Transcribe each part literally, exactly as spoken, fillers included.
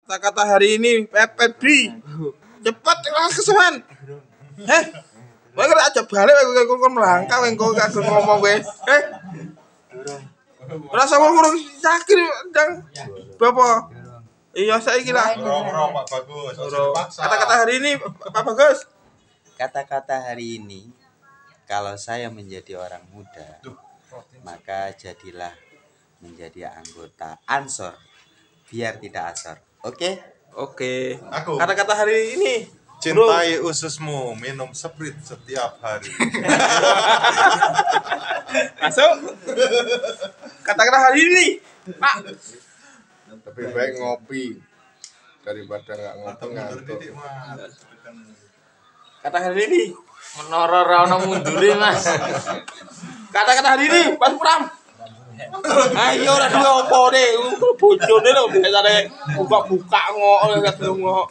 Kata-kata hari ini Febri. Cepat kesuwen. Heh. Kowe kira aja balik kowe kon melangkah kowe gak ngomong kowe. Eh. Rasa ngurung yakin Dang. Bapak. Iya saiki lah. Pak Bagus. Kata-kata hari ini Pak Bagus. Kata-kata hari ini, kalau saya menjadi orang muda, maka jadilah menjadi anggota Ansor biar tidak asor. Oke? Oke. Aku. Kata-kata hari ini, Cintai ususmu, minum Sprite setiap hari. masuk. Kata-kata hari ini, Pak. Lebih baik ngopi daripada nggak ngopi ngantuk. Kata hari ini, Menara ra ono mundure, Mas. kata-kata hari ini, Mas Pram. Ayo ora duwe opo de, bojone lho biasane buka-buka ngok gak ngok.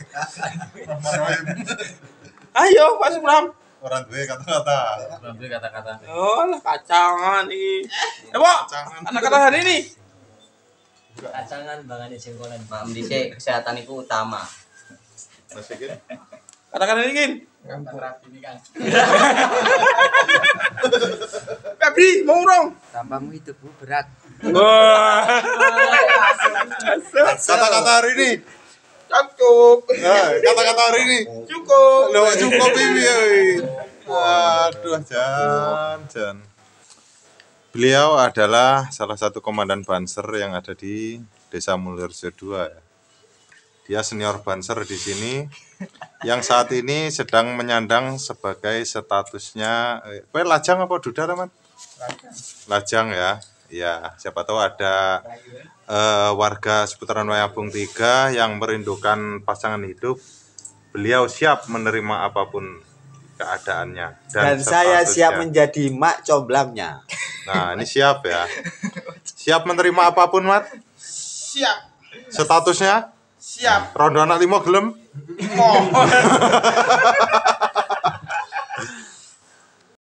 Ayo Mas Pram. Orang duwe kata-kata. Ambil kata-kata. Oh, lah kacangan iki. Ya, Pak. Kata-kata hari ini. Kacangan bangane jengkolan. Paham dhisik, kesehatan itu utama. Masih gini. Kata-kata hari ini. Ngampur ini kan. Febri, mau urung. Tampamu hidupmu berat. Wah. Kata-kata hari ini. Cukup. Nah, kata-kata hari ini. Cukup. Loh, cukup ini. Aduh, Jan, Jan. Beliau adalah salah satu komandan Banser yang ada di Desa Mulyorejo dua. Dia senior Banser di sini yang saat ini sedang menyandang sebagai statusnya eh, kowe lajang apa duda, Mas? Lajang ya. Ya, siapa tahu ada eh, warga seputaran Wayabung tiga yang merindukan pasangan hidup. Beliau siap menerima apapun keadaannya Dan, dan, saya statusnya. siap menjadi mak comblamnya. Nah, ini siap ya. Siap menerima apapun, Mat? Siap. Statusnya? Siap. Rondo anak limo gelem? Mohon.